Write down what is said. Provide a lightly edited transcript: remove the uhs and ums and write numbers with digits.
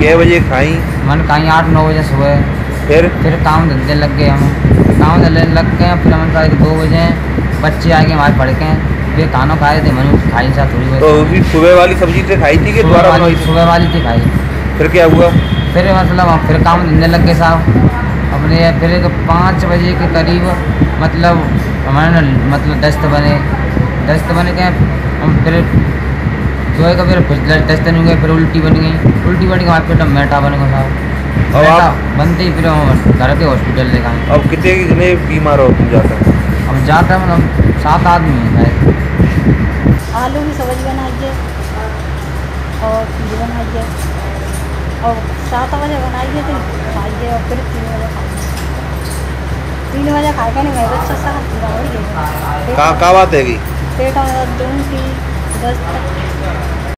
कै बजे खाई? मन खाई 8-9 बजे सुबह। फिर काम धंधे लग गए, हम काम धंधे लग गए। फिर हम 2 बजे बच्चे आके हमारे पढ़ के फिर खाना खाए थे, मैंने खाई सा थोड़ी तो बहुत। उसी सुबह वाली सब्जी से खाई थी कि दोबारा बनाई थी? सुबह वाली थी खाई। फिर क्या हुआ? फिर मतलब हम फिर काम धंधे लग गए साहब अपने। फिर 5 बजे के करीब मतलब हमारे मतलब दस्त बने गए। हम फिर जो है फिर दस्त नहीं गए, फिर उल्टी बन गई। उल्टी बन के हमारे पेट में मेटा बन गया साहब। अब आप बनते ही फिर हम घर के हॉस्पिटल ले गए। अब कितने बीमार हो तुम जाता? हम जाता मतलब 7 आदमी हैं। आलू की सब्जी बनाइए और खीर बनाइए और 7 बजे बनाइए तो खाइए और फिर 3 बजे खाइए। 3 बजे खाएगा नहीं, मैं बच्चा सा कहाँ बात है? पेट में दर्द, उल्टी, दस्त।